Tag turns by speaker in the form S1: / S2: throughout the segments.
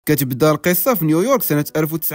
S1: كتبدا القصة في نيويورك سنة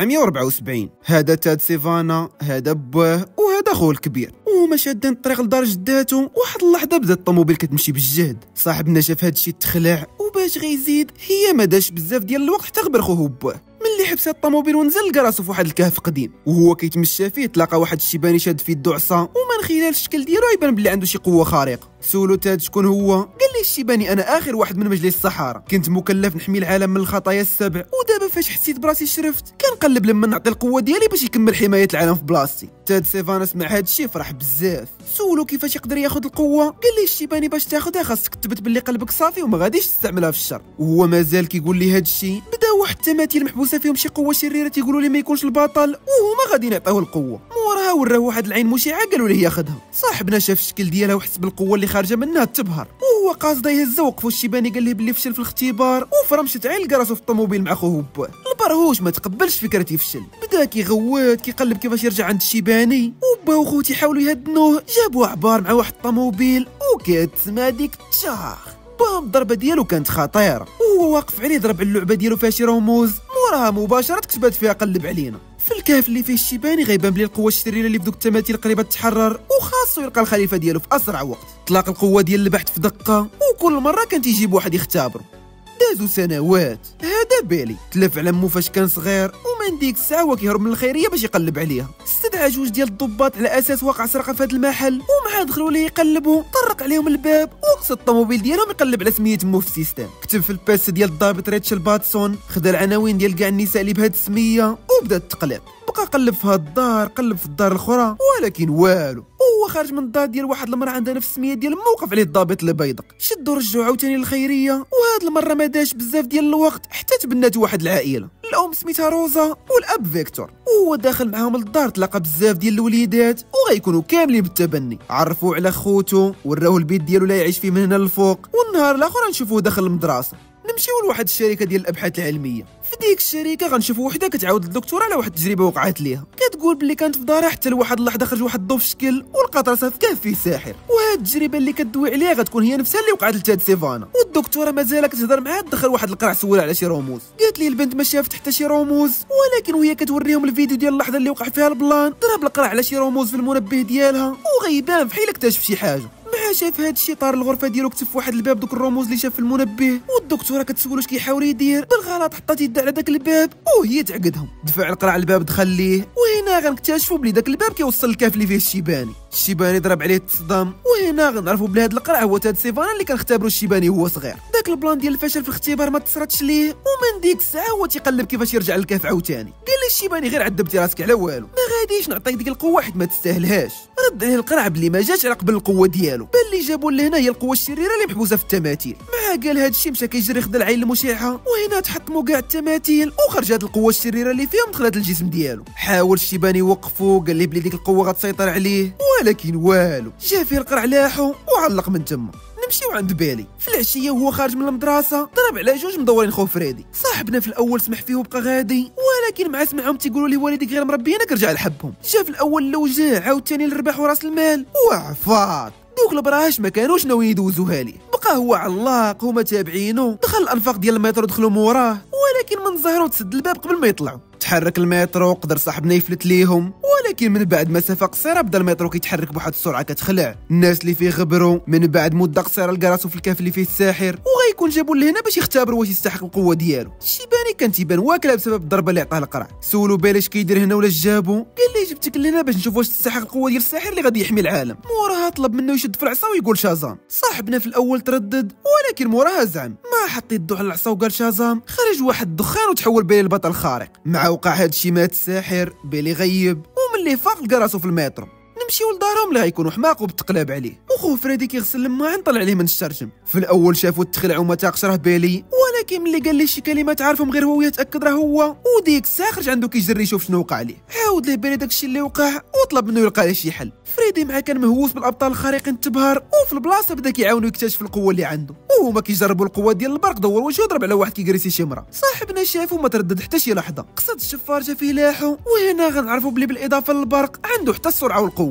S1: 1974. هذا تاد سيفانا، هذا باه وهذا خوه الكبير، وهما شادين الطريق لدار جداتو. واحد اللحظة بدات الطوموبيل كتمشي بالجهد. صاحبنا شاف هادشي تخلع، وباش غيزيد هي ما داش بزاف ديال الوقت حتى غبر خوه باه. ملي حبس الطوموبيل ونزل لقى راسو في واحد الكهف قديم، وهو كيتمشى فيه تلاقى واحد الشيباني شاد في يدو عصا، ومن خلال الشكل ديالو يبان بلي عنده شي قوه خارقه. سولو تاد شكون هو، قال لي الشيباني انا اخر واحد من مجلس الصحراء، كنت مكلف نحمي العالم من الخطايا السبع، ودابا فاش حسيت براسي شرفت كنقلب لما نعطي القوه ديالي باش يكمل حمايه العالم في بلاصتي. تاد سيفانا سمع هادشي فرح بزاف. سولو كيفاش يقدر ياخذ القوه، قال لي الشيباني باش تاخذها خاصك تثبت باللي قلبك صافي وما غاديش تستعملها في الشر. وهو مازال كيقول لي هادشي، بدا واحد التماثيل محبوسه فيهم شي قوه شريره تيقولوا لي ما يكونش البطل، وهما غادي يعطيوه القوه. موراها وراه واحد العين مشعه قالوا ليه ياخذها. صاحبنا شاف الشكل ديالها وحس بالقوه اللي خارجه منها تبهر، وهو قاصد يهزها. وقفوا الشيباني قال ليه بلي فشل في الاختبار، وفرمشت عين لقى راسو في الطوموبيل مع خوه باه. البرهوش ما تقبلش فكره يفشل، بدا كيغوت كيقلب كيفاش يرجع عند الشيباني. وباه وخوتي حاولوا يهدنوه، جابوا عبار مع واحد الطوموبيل وكتسمع ديك التشاخ. بام الضربه ديالو كانت خطيره، وهو واقف عليه ضرب اللعبه ديالو فيها شي رموز. موراها مباشره كتبات فيها قلب علينا. في الكهف اللي فيه الشيباني غيبان بلي القوه الشريره اللي في دوك التماثيل قريبه تحرر، وخاصو يلقى الخليفه ديالو في اسرع وقت. طلق القوه ديال البحث في دقه، وكل مره كان تيجيب واحد يختبرو. دازو سنوات. هذا بالي تلف على مو فاش كان صغير، ومن ديك الساعه هو كيهرب من الخيريه باش يقلب عليها. استدعى جوج ديال الضباط على اساس وقع سرقه في هذا المحل، ومع دخلوا ليه يقلبوا طرق عليهم الباب، وقص الطوموبيل ديالهم يقلب على سميه مو في السيستم. كتب في الباس ديال الضابط ريتشل باتسون، خدا العناوين ديال كاع النساء اللي بهاد السميه، وبدا التقلب. بقى قلب في هاد الدار، قلب في الدار الاخرى، ولكن والو. وهو خارج من الدار ديال واحد المراه عندها نفس السميه ديال موقف عليه الضابط اللي بيضق. شدوا رجعوا عاوتاني للخيريه، وهاد المره ما داش بزاف ديال الوقت حتى تبنات واحد العائله. الام سميتها روزا والاب فيكتور، وهو داخل معاهم للدار تلاقى بزاف ديال الوليدات وغيكونوا كاملين بالتبني. عرفوا على خوتو، وراوه البيت ديالو لا يعيش فيه من هنا للفوق، والنهار الاخر نشوفوه داخل المدرسه. نمشيو لواحد الشركه ديال الابحاث العلميه. في ديك الشركه غنشوفوا وحده كتعاود للدكتوره على واحد التجربه وقعت ليها. كتقول بلي كانت في دارها حتى لواحد اللحظه خرج واحد الضو في شكل، ولقات راسها في كهف فيه ساحر. وهاد التجربه اللي كتدوي عليها غتكون هي نفسها اللي وقعت لتاد سيفانا. والدكتوره مازال كتهضر معاه، دخل واحد القرع سولها على شي رموز. قالت لي البنت ما شافت حتى شي رموز، ولكن وهي كتوريهم الفيديو ديال اللحظه اللي وقع فيها البلان، ضرب القرع على شي رموز في المنبه ديالها، وغيبان بحال اكتشف شي حاجه. مع شاف هاد الشيء طار الغرفه ديالو، كتب في واحد الباب دوك الرموز اللي شاف في المنبه. والدكتوره كتسولو اش كيحاول يدير، بالغلط حطات يدها على داك الباب وهي تعقدهم. دفع القرع الباب دخل ليه، وهنا غنكتشفوا بلي داك الباب كيوصل للكهف اللي فيه الشيباني. الشيباني ضرب عليه تصدم، وهنا غنعرفوا بلي هاد القرع هو تاد سيفانا اللي كنختبروا الشيباني وهو صغير. داك البلان ديال الفشل في الاختبار ما تصراتش ليه، ومن ديك الساعه هو تيقلب كيفاش يرجع للكهف عاوتاني. قال لي الشيباني غير عذبتي راسك على والو، ما غاديش نعطيك ديك القوه حيت ما تستاهلهاش. رد عليه القرع بلي ما جاش على قبل القوه ديالو، بل اللي جابوا لهنا هي القوه الشريره اللي محبوسه في التماثيل. مع قال هادشي مشى كيجري خدا العين المشعه، وهنا تحطموا كاع التماثيل، وخرجت القوه الشريره اللي فيهم دخلت الجسم ديالو. حاول الشيباني يوقفو، قال ليه بلي ديك القوه غتسيطر عليه، ولكن والو. جا فيه القرع لاحو وعلق من تما. نمشيو عند بالي. في العشيه وهو خارج من المدرسه ضرب على جوج مدورين خوه فريدي. صاحبنا في الاول سمح فيه وبقى غادي، ولكن مع سمعهم تيقولوا لي والديك غير مربيينك رجع لحبهم. جا في الاول لوجاع، عاوتاني للربح وراس المال وعفاط. دوك البراش ما كانوش ناويين يدوزوها ليه، بقى هو علاق هما تابعينه. دخل الانفاق ديال المترو دخلوا موراه، ولكن من ظهروا تسد الباب قبل ما يطلعوا. تحرك المترو، قدر صاحبنا يفلت ليهم، ولكن من بعد مسافه قصيره بدا المترو كيتحرك بواحد السرعه كتخلع. الناس اللي فيه غبروا. من بعد مده قصيره لقى راسو في الكهف اللي فيه الساحر، وغيكون جابوا لهنا باش يختبروا واش يستحق القوه ديالو. الشيباني كان تيبان واكله بسبب الضربه اللي عطاه القرع. سولو بالي كيدير هنا ولا جابو، قال لي جبتك لهنا باش نشوف واش تستحق القوه ديال الساحر اللي غادي يحمي العالم. موراها طلب منه يشد في العصا ويقول شازام. صاحبنا في الاول تردد، ولكن موراها زعم. ما حط يدو على العصا وقال شازام، خرج واحد الدخان وتحول بالي لبطل خارق. مع وقع هادشي مات الساحر، بالي غيب، وملي فاق لقى راسو في المترو. نمشيو لدارهم اللي غيكونوا حماق وبالتقلاب عليه. وخوه فريدي كيغسل الماعن طلع عليه من الشرشم. في الاول شافو التخلع وما تاقش راه بالي، ولكن ملي قال ليه شي كلمات عارفهم غير هو يتاكد راه هو، وديك الساعه خرج عنده كيجري يشوف شنو وقع عليه. عاود ليه بالي داكشي اللي وقع وطلب منه يلقى له شي حل. فريدي مع كان مهووس بالابطال الخارقين تبهر، وفي البلاصه بدا كيعاونو يكتشف القوه اللي عنده. وهما كيجربوا القوه ديال البرق، دور وجهه ضرب على واحد كيكريسي شي مرا. صاحبنا شافو ما تردد حتى شي لحظه، قصد الشفار جا فيه لاحو، وهنا غنعرفوا بلي بالاضافه للبرق عنده حتى السرعه والقوه.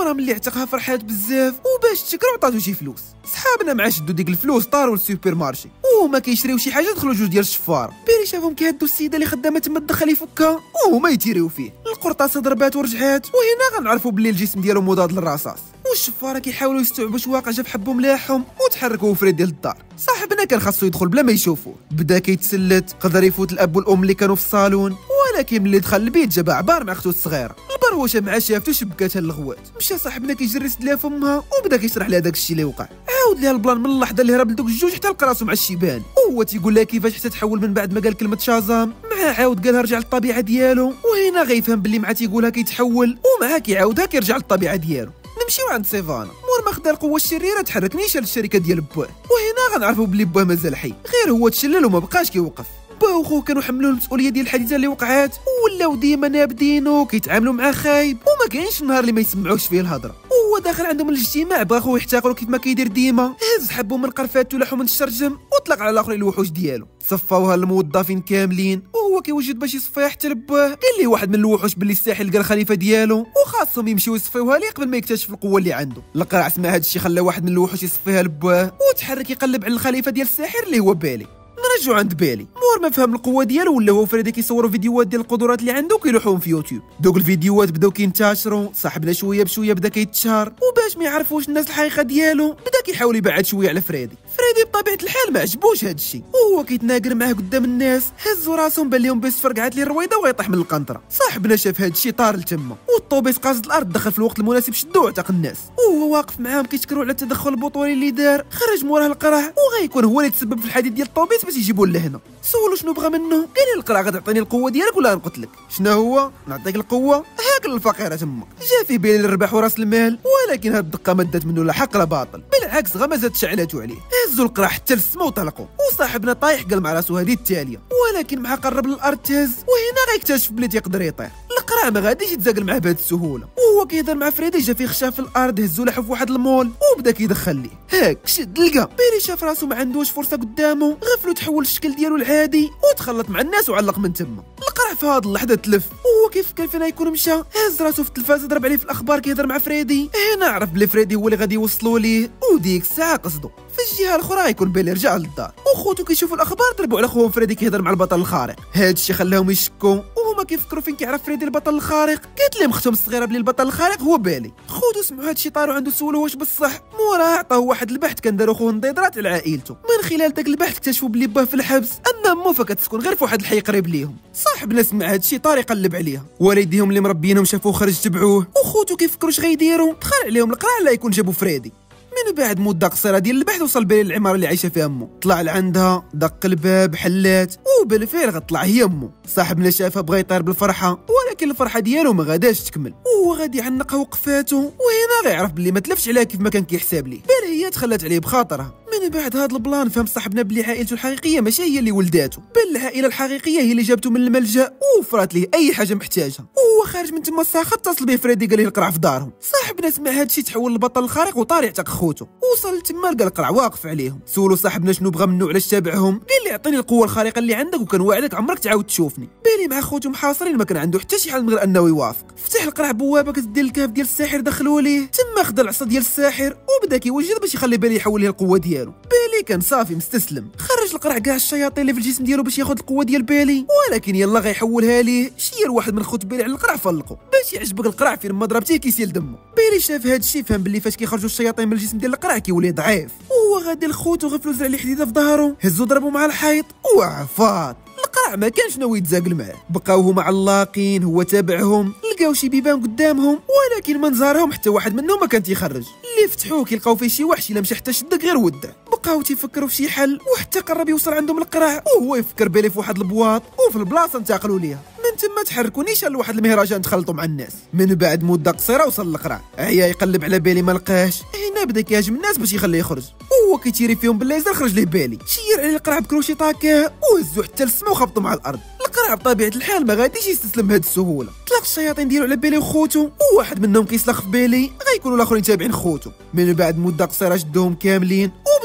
S1: المراه ملي اعتقها فرحات بزاف وباش تشكر عطاتو شي فلوس. صحابنا مع شدو ديك الفلوس طاروا للسوبر مارشي وهما كيشريو شي حاجه دخلوا جوج ديال الشفاره. بيري شافهم كيهدوا السيده اللي خدامه تما دخل يفكها وهما يتيريو فيه. القرطاسه ضربات ورجعات وهنا غنعرفوا بلي الجسم ديالو مضاد للرصاص. والشفاره كيحاولوا يستوعبوا واش واقع جا في حبهم ملاحهم وتحركوا فريد ديال الدار. صاحبنا كان خاصو يدخل بلا ما يشوفوه، بدا كيتسلت، قدر يفوت الاب والام اللي كانوا في الصالون، ولكن ملي دخل البيت جاب عبار مع اختو الصغيره. البروشه مع شافتو شبكاتها اللغوات. مشى صاحبنا كيجري لها فمها وبدا كيشرح لها داك الشيء اللي وقع. عاود لها البلان من اللحظه اللي هرب لدوك الجوج حتى لقى راسو مع الشيبان، وهو تيقول لها كيفاش حتى تحول من بعد ما قال كلمه شازام. مع عاود قالها رجع للطبيعه ديالو، وهنا غيفهم باللي مع تيقولها كيتحول ومع كيعاودها كيرجع للطبيعه ديالو. نمشيو عند سيفانا. مور ما خدا القوه الشريره تحرك نيشان للشركه ديال بوه، وهنا غنعرفوا بلي بوه مازال حي، غير هو تشلل وما بقاش كيوقف. بوه وخوه كانوا حملوا المسؤوليه ديال الحادثه اللي وقعات ولاو ديما نابدينو كيتعاملوا معاه خايب، وما كاينش نهار اللي ما يسمعوش فيه الهضره. وهو داخل عندهم الاجتماع بغا خوه يحتقروا كيف ما كيدير ديما، هز حبو من قرفاتو لحو من الشرجم وطلق على الاخرين الوحوش ديالو. صفاوها الموظفين كاملين وهو كيوجد باش يصفيها حتى لبوه. قال لي واحد من الوحوش باللي الساحل لقى الخليفه ديالو وخاصهم يمشيو يصفيوها ليه قبل ما يكتشف القوه اللي عنده. القرع سمع هادشي خلى واحد من الوحوش يصفيها لبوه وتحرك يقلب على الخليفه ديال الساحر اللي هو بالي. نرجعو عند بالي. مور ما فهم القوه ديالو ولا هو فريدي كيصوروا فيديوهات ديال القدرات اللي عنده وكيلوحوهم في يوتيوب. دوك الفيديوهات بداو كينتشروا، صاحبنا شويه بشويه بدا كيتشهر، وباش ما يعرفوش الناس الحقيقه ديالو بدا كيحاول يبعد شويه على فريدي. فريدي بطبيعه الحال ما عجبوش هادشي وهو كيتناقر معاه قدام الناس. هزوا راسهم بان لهم بس فرقعات ليه الرويضه وغيطيح من القنطره. صاحبنا شاف هادشي طار لتما والطوبيس قاصد الارض دخل في الوقت المناسب شدوه عتق الناس وهو واقف معاهم كيشكروا على التدخل البطولي اللي دار. خرج موراه القرع وغيكون هو اللي تسبب في الحديث ديال الطوبيس باش يجيبوه لهنا. سولو شنو بغى منه، قال لي القرع غتعطيني القوه ديالك ولا نقتلك. شنو هو نعطيك القوه هاك الفقيره تمك. جا في بالي الربح وراس المال، ولكن هاد الدقه ما دات منه لا حق لا باطل، بالعكس غمزت شعلته عليه. هزوا القرع حتى للسما وطلقوا وصاحبنا طايح قال مع راسو هذه التاليه، ولكن مع قرب للارض تهز وهنا غيكتشف بلي تيقدر يطير. القرع ما غاديش يتزاقل معاه بهذه السهوله وهو كيهضر مع فريدي. جا فيه خشاف في الارض هزو لحو في واحد المول وبدا كيدخل ليه. هاك شد لقى بيري شاف راسو ما عندوش فرصه قدامه، غفلو تحول الشكل ديالو العادي وتخلط مع الناس وعلق من تما. القرع في هاد اللحظه تلف وهو كيفكر فين يكون مشى، هز راسو في التلفاز ضرب عليه في الاخبار كيهضر مع فريدي. هنا عرف بلي فريدي هو اللي غادي يوصلوا ليه وديك الساعه قصدو. في الجهه الاخرى غيكون بيلي رجع للدار وخوتو كيشوفوا الاخبار ضربوا على خوهم فريدي كيهضر مع البطل الخارق. هادشي خلاهم يشكوا وهما كيفكروا فين كيعرف فريدي البطل الخارق. قالت لهم اختهم الصغيره بلي البطل الخارق هو بالي. خوتو سمعوا هادشي طاروا عنده سولوه واش بصح. موراه عطاوه واحد البحث كان دارو خوه نضيضرات على عائلته. من خلال داك البحث اكتشفوا بلي باه في الحبس اما مو فكتسكن غير في واحد الحي قريب ليهم. صاحبنا سمع هادشي طار يقلب عليها، والديهم اللي مربينهم شافوه خرج تبعوه وخوتو كيفكروا اش غيديروا. دخل عليهم القرع لا يكون جابوا فريدي. من بعد مده قصيره ديال البحث وصل بالي للعماره اللي عايشه فيها امه. طلع لعندها دق الباب حلات وبالفعل غتطلع هي امه. صاحبنا شافها بغى يطير بالفرحه ولكن الفرحه ديالو ما غاداش تكمل وهو غادي يعنقها وقفاته. وهنا غيعرف بلي ما تلفش عليها كيف ما كان كيحساب ليه، بل هي تخلات عليه بخاطرها. من بعد هذا البلان فهم صاحبنا بلي عائلته الحقيقيه ماشي هي اللي ولداته، بل العائله الحقيقيه هي اللي جابته من الملجا ووفرت ليه اي حاجه محتاجها. وهو خارج من تما الصاخب اتصل به فريدي قال ليه القرع في دارهم. صاحبنا سمع هادشي تحول للبطل الخارق وطار يعتق خوته. وصل تما لقى القرع واقف عليهم. سولو صاحبنا شنو بغى منه علاش تابعهم، قال لي اعطيني القوه الخارقه اللي عندك وكان واعدك عمرك تعاود تشوفني. بالي مع خوته محاصرين ما كان عنده حتى شي حل من غير انه يوافق. فتح القرع بوابه كتدير الكهف ديال الساحر دخلوا ليه. تما خدا العصا ديال الساحر وبدا كيوجد باش يخلي بالي يحول ليه القوه ديالو. بالي كان صافي مستسلم. خرج القرع كاع الشياطين اللي في الجسم ديالو باش ياخذ القوه ديال بالي، ولكن يلا غيحولها ليه. شير واحد من خوت بالي على القرع فلقو باش يعجبك القرع فين ما ضربتيه كيسيل دمه. بالي شاف هادشي فهم باللي فاش كيخرجوا الشياطين من الجسم ديال القرع كيولي ضعيف وهو غادي لخوتو غفلو زرع ليه حديده في ظهره. هزو ضربوا مع الحيط وعفاط. القرع ما كانش ناوي يتزاقل معاه، بقاو هما علاقين هو تابعهم. لقاو شي بيبان قدامهم ولكن منظرهم حتى واحد منهم ما كان تيخرج. اللي فتحوه كيلقاو فيه شي وحش الا مشى حتى شدك غير ودع. بقاو تيفكروا في شي حل وحتى قرب يوصل عندهم القرع وهو يفكر بالي في واحد البواط وفي البلاصه انتقلوا ليها. من تما تحركوا نيشان لواحد المهرجان تخلطوا مع الناس. من بعد مده قصيره وصل القرع، عيا يقلب على بالي ما لقاش. هنا بدا كيهاجم الناس باش يخليه يخرج وهو كيتيري فيهم بالليزر. خرج ليه بالي شير عليه القرع بكروشي طاكاه وهزو حتى للسما وخبطوا مع الارض. القرع بطبيعه الحال ما غاديش يستسلم بهذه السهوله. طلق الشياطين ديالو على بالي وخوتو وواحد منهم كيسلخ في بالي غيكونوا الاخرين تابعين خوتو. من بعد مده قصيره شدوهم كاملين وبدا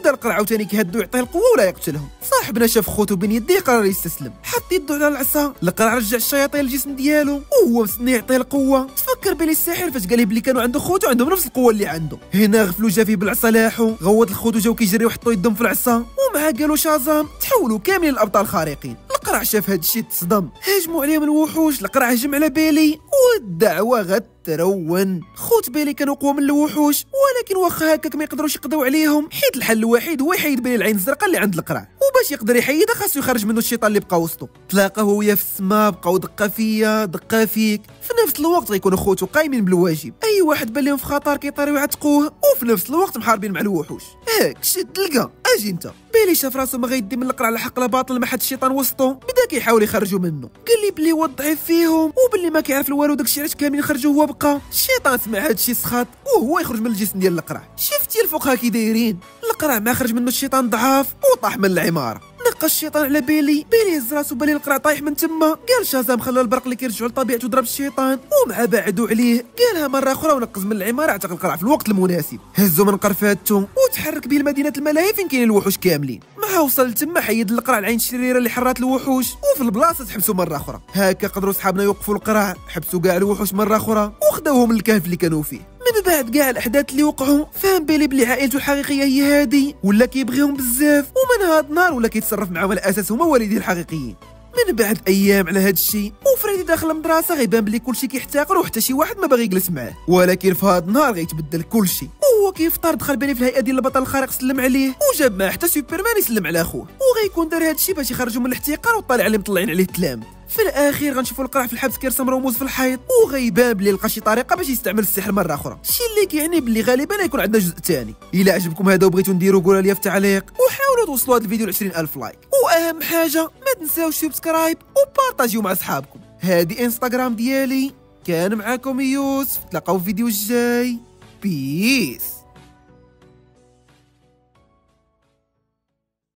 S1: بدا القرع عاوتاني كيهدو يعطيه القوه ولا يقتلهم. صاحبنا شاف خوتو بين يديه قرر يستسلم، حط يدو على العصا، القرع رجع الشياطين للجسم ديالو وهو مستني يعطيه القوه. تفكر بلي الساحر فاش قال بلي كانوا عنده خوتو عندهم نفس القوه اللي عنده. هنا غفلوا جا فيه بالعصا لاحو، غوت الخوتو جاو كيجريو وحطوا يدهم في العصا، ومع قالوا شازام تحولوا كاملين لابطال خارقين. القرع شاف هاد الشيء تصدم، هاجموا عليهم الوحوش. القرع هجم على بيلي والدعوه غترون. خوت بيلي كانوا قوى من الوحوش، ولكن واخا هكاك ما يقدروش يقضيو عليهم، حيت الحل الوحيد هو يحيد بيلي العين الزرقاء اللي عند القرع، وباش يقدر يحيدها خاصو يخرج منه الشيطان اللي بقى وسطو. تلاقى هو وياه في السما، بقاو دقه فيا دقه فيك. في نفس الوقت غيكونوا خوتو قايمين بالواجب، اي واحد بان لهم في خطر كيطيروا يعتقوه، وفي نفس الوقت محاربين مع الوحوش. هاك شد لقى اجي انت. بيلي شاف راسو ما غيدي من القرع على حق باطل، ما حد الشيطان وسطو، بدا كيحاول يخرجوا منه. قال لي بلي هو ضعيف فيهم وبلي ما كيعرف الوالو، داكشي علاش كاملين خرجوا هو بقى. الشيطان سمع هادشي سخط وهو يخرج من الجسم ديال القرع. شفتي الفوق كي دايرين؟ القرع ما خرج منه الشيطان ضعاف وطاح من العماره. نقى الشيطان على بيلي هز راسو بالي القرع طايح من تما. قال شازام خلى البرق اللي كيرجعوا لطبيعته ضرب الشيطان، ومع بعدوا عليه قالها مره اخرى ونقز من العماره، اعتق القرع في الوقت المناسب. هزو من قرفاتو وتحرك به لمدينه الملاهي فين كاين الوحوش كاملين. مع وصل تما حيد القرع العين الشريره اللي حرات الوحوش، وفي البلاصه تحبسوا مره اخرى. هكا قدروا صحابنا يوقفوا القرع، حبسوا كاع الوحوش مره اخرى وخداوهم للكهف اللي كانوا فيه. من بعد كاع الاحداث اللي وقعوا فهم بيلي بلي عائلته الحقيقيه هي هادي، ولا كيبغيهم بزاف، ومن هاد النهار ولا كيتصرف معاهم على اساس هما والديه الحقيقيين. من بعد ايام على هاد الشيء وفريدي داخل المدرسه غيبان بلي كلشي كيحتقر وحتى شي واحد ما باغي يجلس معاه، ولكن في هاد النهار غيتبدل كلشي. وهو كيفطر دخل بيلي في الهيئه ديال البطل الخارق، سلم عليه وجاب معاه حتى سوبرمان يسلم على اخوه، وغيكون دار هاد الشيء باش يخرجوا من الاحتقار وطالع عليه مطلعين عليه التلام. في الاخير غنشوفوا القرع في الحبس كيرسم رموز في الحيط، وغيبان بلي لقى شي طريقه باش يستعمل السحر مره اخرى، الشيء اللي كيعني بلي غالبا غيكون عندنا جزء ثاني. الا عجبكم هذا وبغيتوا نديروا قولوا لي في التعليق، وحاولوا توصلوا هذا الفيديو ل 20,000 لايك، واهم حاجه ما تنساوش سبسكرايب وبارطاجيو مع صحابكم. هذه انستغرام ديالي، كان معاكم يوسف، تلاقاو في الفيديو الجاي. بيس.